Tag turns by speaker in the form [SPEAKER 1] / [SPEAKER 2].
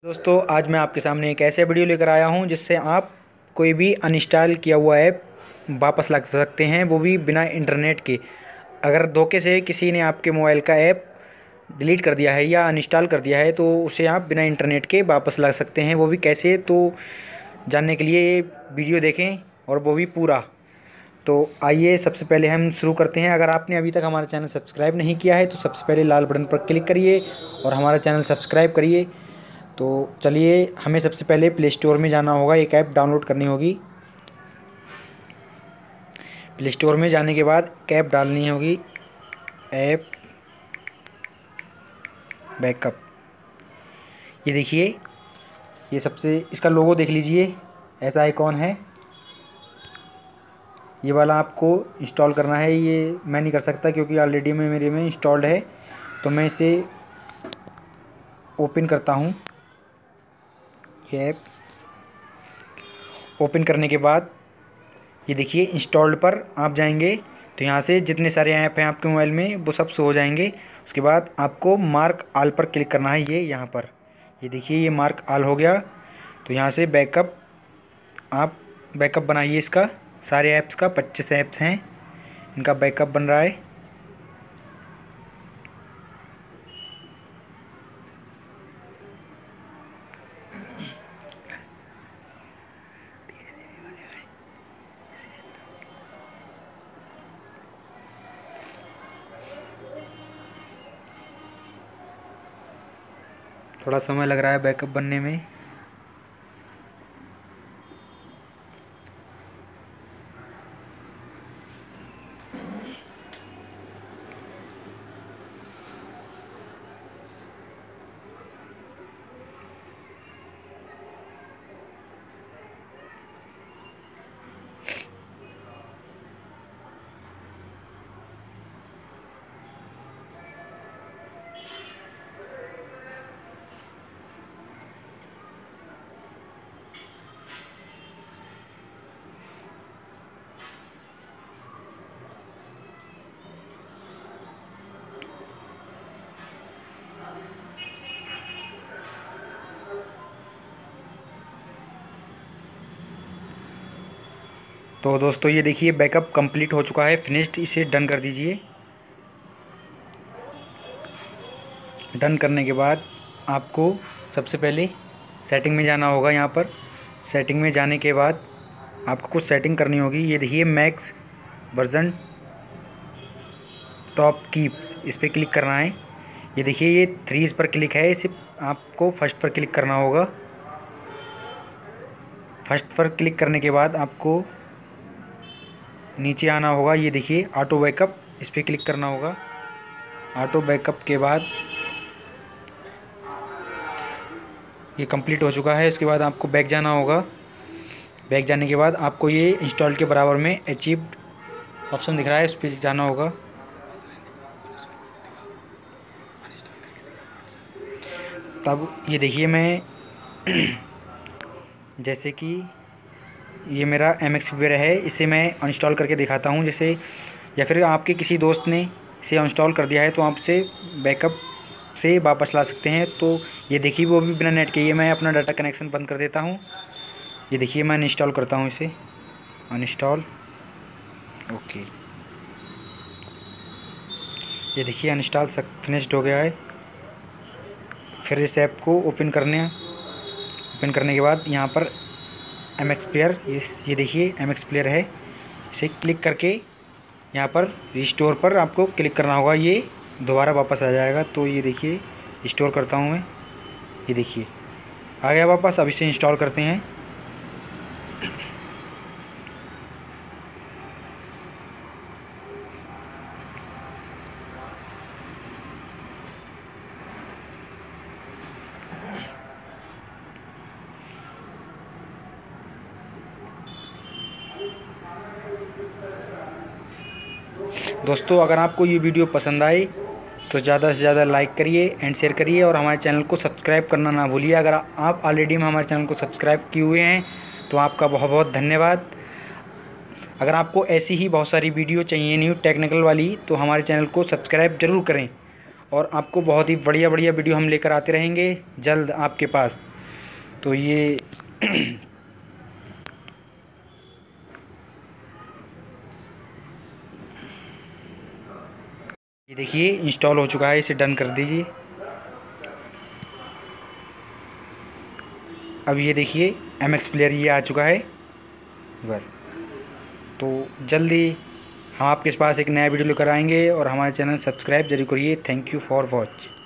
[SPEAKER 1] दोस्तों आज मैं आपके सामने एक ऐसे वीडियो लेकर आया हूं जिससे आप कोई भी अनइंस्टॉल किया हुआ ऐप वापस ला सकते हैं, वो भी बिना इंटरनेट के। अगर धोखे से किसी ने आपके मोबाइल का ऐप डिलीट कर दिया है या अनइंस्टॉल कर दिया है तो उसे आप बिना इंटरनेट के वापस ला सकते हैं, वो भी कैसे। तो जानने के लिए ये वीडियो देखें और वो भी पूरा। तो आइए सबसे पहले हम शुरू करते हैं। अगर आपने अभी तक हमारा चैनल सब्सक्राइब नहीं किया है तो सबसे पहले लाल बटन पर क्लिक करिए और हमारा चैनल सब्सक्राइब करिए। तो चलिए, हमें सबसे पहले प्ले स्टोर में जाना होगा, एक ऐप डाउनलोड करनी होगी। प्ले स्टोर में जाने के बाद ऐप डालनी होगी, ऐप बैकअप। ये देखिए, ये सबसे इसका लोगो देख लीजिए, ऐसा आइकॉन है। ये वाला आपको इंस्टॉल करना है। ये मैं नहीं कर सकता क्योंकि ऑलरेडी मेरे में इंस्टॉल्ड है। तो मैं इसे ओपन करता हूँ। ये ऐप ओपन करने के बाद ये देखिए, इंस्टॉल्ड पर आप जाएंगे तो यहाँ से जितने सारे ऐप हैं आपके मोबाइल में वो सब शो हो जाएंगे। उसके बाद आपको मार्क ऑल पर क्लिक करना है। ये यहाँ पर ये देखिए, ये मार्क ऑल हो गया। तो यहाँ से बैकअप, आप बैकअप बनाइए इसका, सारे ऐप्स का। 25 ऐप्स हैं, इनका बैकअप बन रहा है। थोड़ा समय लग रहा है बैकअप बनने में। तो दोस्तों ये देखिए, बैकअप कंप्लीट हो चुका है, फिनिश्ड। इसे डन कर दीजिए। डन करने के बाद आपको सबसे पहले सेटिंग में जाना होगा। यहाँ पर सेटिंग में जाने के बाद आपको कुछ सेटिंग करनी होगी। ये देखिए, मैक्स वर्जन टॉप कीप्स, इस पर क्लिक करना है। ये देखिए, ये 3 पर क्लिक है, इसे आपको फर्स्ट पर क्लिक करना होगा। फर्स्ट पर क्लिक करने के बाद आपको नीचे आना होगा। ये देखिए, ऑटो बैकअप, इस पर क्लिक करना होगा। ऑटो बैकअप के बाद ये कंप्लीट हो चुका है। उसके बाद आपको बैक जाना होगा। बैक जाने के बाद आपको ये इंस्टॉल के बराबर में अचीव्ड ऑप्शन दिख रहा है, इस पर जाना होगा। तब ये देखिए, मैं जैसे कि ये मेरा MX Player है, इसे मैं अनइंस्टॉल करके दिखाता हूँ। जैसे, या फिर आपके किसी दोस्त ने इसे अनइंस्टॉल कर दिया है तो आप इसे बैकअप से वापस ला सकते हैं। तो ये देखिए, वो भी बिना नेट के। ये मैं अपना डाटा कनेक्शन बंद कर देता हूँ। ये देखिए, मैं अनइंस्टॉल करता हूँ इसे, अनइंस्टॉल। ओके, ये देखिए, अनइंस्टॉल फिनिश्ड हो गया है। फिर इस ऐप को ओपन करने के बाद यहाँ पर MX Player, ये देखिए MX Player है, इसे क्लिक करके यहाँ पर रिस्टोर पर आपको क्लिक करना होगा। ये दोबारा वापस आ जाएगा। तो ये देखिए, रिस्टोर करता हूँ मैं। ये देखिए, आ गया वापस। अब इसे इंस्टॉल करते हैं। दोस्तों अगर आपको ये वीडियो पसंद आए तो ज़्यादा से ज़्यादा लाइक करिए एंड शेयर करिए और हमारे चैनल को सब्सक्राइब करना ना भूलिए। अगर आप ऑलरेडी हमारे चैनल को सब्सक्राइब किए हुए हैं तो आपका बहुत बहुत धन्यवाद। अगर आपको ऐसी ही बहुत सारी वीडियो चाहिए न्यू टेक्निकल वाली तो हमारे चैनल को सब्सक्राइब ज़रूर करें और आपको बहुत ही बढ़िया बढ़िया वीडियो हम लेकर आते रहेंगे जल्द आपके पास। तो ये देखिए इंस्टॉल हो चुका है, इसे डन कर दीजिए। अब ये देखिए MX प्लेयर ये आ चुका है बस। तो जल्दी हम आपके पास एक नया वीडियो लेकर आएंगे और हमारे चैनल सब्सक्राइब जरूर करिए। Thank you for watch.